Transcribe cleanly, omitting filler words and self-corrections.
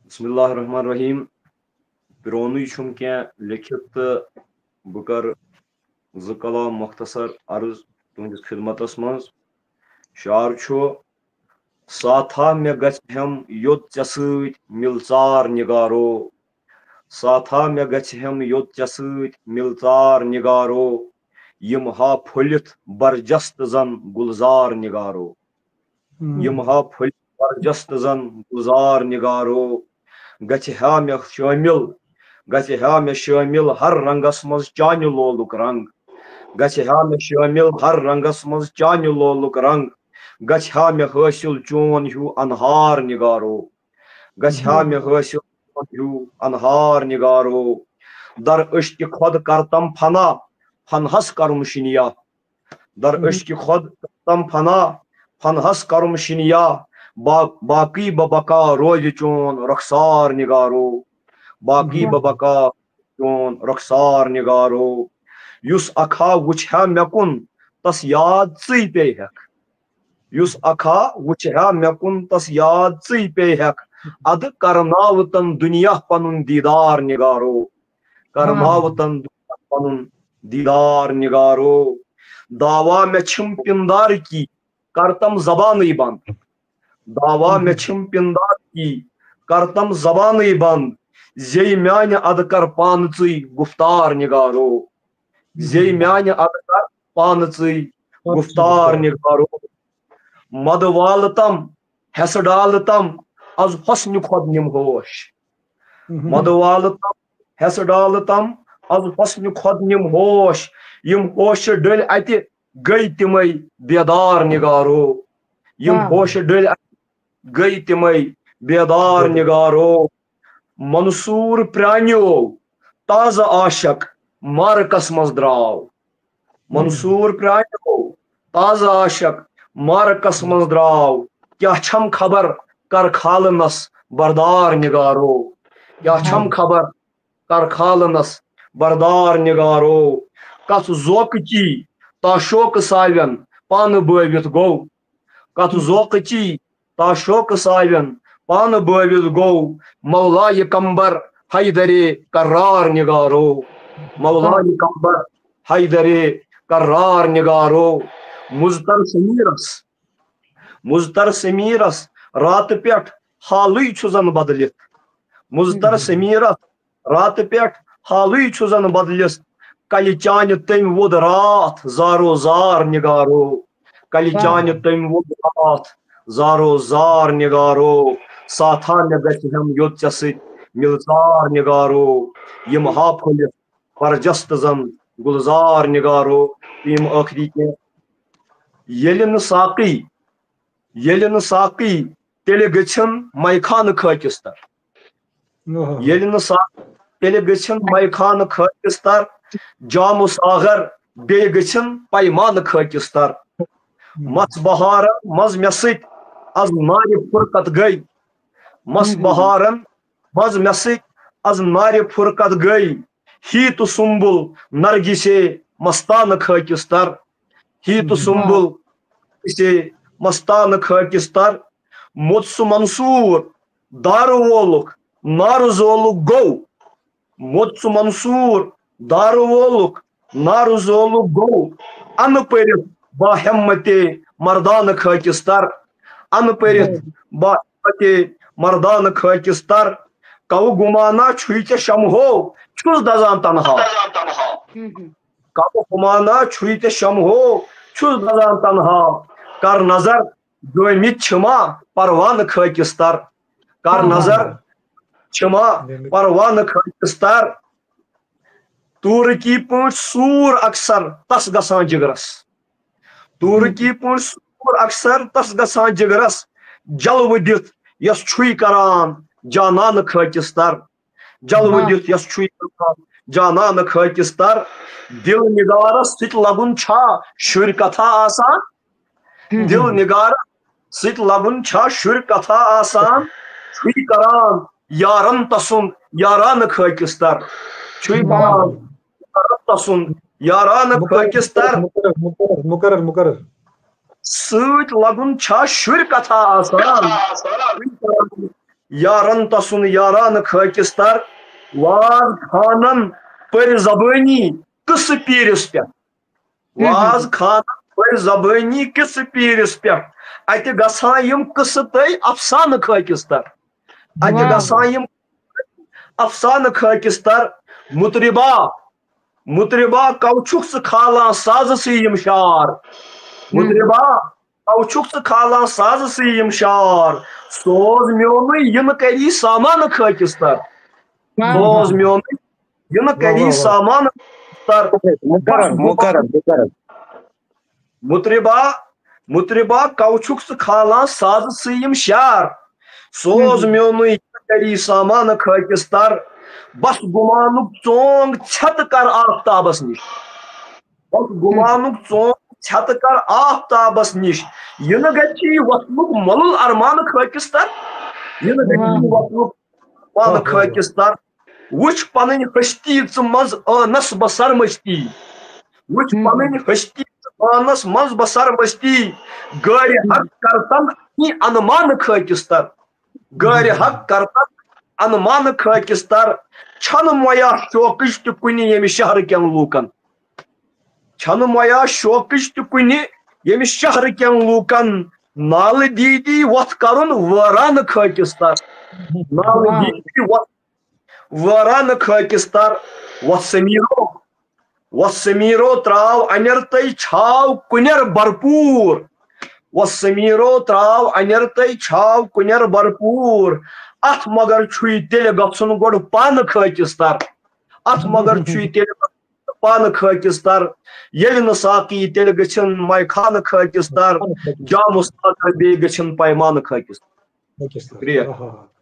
Bismillahirrahmanirrahim. Pironu छुम क्या लिखित तो बह कर ज कलाम मुख्तसर अर्ज तुंदिस खिदमतस मज शार छो साथा मे गम योत चे सत मिलचार निगारो साथा मे गम योत चे सत मिलचार निगारो यम हा फुलित बरजस्त जन गुलजार निगारो यम हा फुलित बरजस्त जन गुलजार निगारो गहा मे शामिल गहा मे शामिल हर रंगस मज चान लोलुक रंग गहा मे शामिल हर रंगस मज चान लोलुक रंग गहा मे हासिल चोन हूँ अनहार निगारो गहा मे हासिल चोन हूँ अनहार निगारो दर अश्क खुद करतम फना फनहस करम शिनिया दर अश्क खुद करतम फना फनहस करम शिनिया बाकी बबका रोज चोन रखसार निगारो बाकी बबका चोन रखसार निगारो युस अखा वुछा मेकुन तस याद ची पे हेक युस अखा वुछा मेकुन तस याद ची पे हेक अद करनावतन दुनिया पनुन दीदार निगारो करनावतन दुनिया पनुन दीदार निगारो दावा में छिम पिंदार की करतम जबान बंद दावा में छिम पिंदार की करतम जबान बंद जे म्यान अदकर पान ची गुफ्तार निगारो जे म्यान अदकर पान ची गुफ्तार निगारो मदवाल तम हेसडाल तम आज हसन खुद निम होश मदवाल तम हेसडाल तम आज हसन खुद निम होश यम होश डल अति गई तिमय बेदार निगारो यम होश डल गई तिमय बेदार निगारो मंसूर प्राण्यो ताज़ आशक मारकस मज द्राव मंसूर प्राण्यो ताज़ आशक मारकस मज द्राव क्या छम खबर कर खालनस बरदार निगारो क्या छम खबर कर खालनस बरदार निगारो कथ जोकची ता शोक सावन पान बवित गो कथ जोकची ता शोक सावन पान बवित गो मौलाय कंबर हैदरे कर्रार निगारो मौलाय कंबर हैदरे कर्रार निगारो मुजतर समीरस रात पेट हालुई छुजन बदलित मुजतर समीरस रात पेट हालुई छुजन बदलिस कल चान तम वुद रात जारो जार निगारो कल चान तम वुद रात जारो जार निगारो साथा मे गम योत चे सत मिलजार निगारो यम हा फुलित बरजस्त जन गुलजार निगारो यम आखरी के येल न साकी तेल गछन मैखान खकिस्तर येल न साकी तेल गछन मैखान खकिस्तर जाम सागर बे गछन पैमान खकिस्तर मस बहार मज मे सत आज नार फुरकत गई मस बहारन मज मे सत आज नार फुरकत गई ही तो सुम्बुल नरगिसे मस्तान खकिस्तर ही तो सुम्बुल से मस्तान खकिस्तर मुत्सु मंसूर दारू वोलुक नार जोलुक गो मुत्सु मंसूर दारू वोलुक नार जोलुक गो अन परित बाहमते मर्दान खकिस्तर अन परित बाहमते मर्दान खकिस्तर कौ गुमाना छुईचे शमहो छुस दजान तनहा कौ गुमाना छुईचे शमहो छुस दजान तनहा कर नजर गोमित छमा परवान खकिस्तर कर नजर छमा परवान खकिस्तर तूर की पट सूर अक्सर तस गसान जिगरस तूर की पट सूर अक्सर तस गसान जिगरस जलव दित यस छुई करान जानान खकिस्तर जलव दित यस छुई करान जानान खकिस्तर दिल निगारस सित लगुन छा शुर कथा आसान दिल निगार सित लगुन छा शुर कथा आसान छुई करान यारन तसुन यारान खकिस्तर छुई करान यारन तसुन यारान खकिस्तर मुकर्रर सत लगुन छा शुर कथा आसान Yaran tasun yaran khakistar. Vaz khanan per zabani kısı piris pe. Vaz khanan per zabani kısı piris pe. Ati gasayım kısıtay afsanı khakistar. Ati gasayım afsanı khakistar. Mutriba kauçuksu khalan sazısı yimşar. Mutriba kauçuksu khalan sazısı yimşar. Soz myonu yını kari samanı khakistar. Soz myonu yını kari samanı khakistar. Mutriba kauçuksu khalan sazısı yimşar. Soz myonu yını kari samanı khakistar. Bas gumanuk çong çatkar aftabas niş. Bas gumanuk çong çatkar aftabas niş. Yını geçi vatluk malul armanı khakistar. Yını geçi vatluk armanı khakistar. Vuç panın hıştiyıcı maz anas basarmıştı. Vuç panın hıştiyıcı anas maz basarmıştı. Gari hak kartan ni anmanı khakistar. Gari hak kartan anmanı khakistar. Çanımaya şokış tükuni yemiş şahrıken lukan. Çanımaya şokış tükuni yemiş şahrıken lukan. Nalı didi vatkarun varanı khakistar. Nalı didi varanı khakistar. Vasamiro trav anertay çav kuner barpur. Vasamiro trav anertay çav kuner barpur. At magar çuy tele gatsun godu panı khakistar. At magar çuy tele panı khakistar. Yelini saki tele geçin maykanı khakistar. Camus takar be geçin paymanı khakistar. Pakistan. Şükriye. Aha.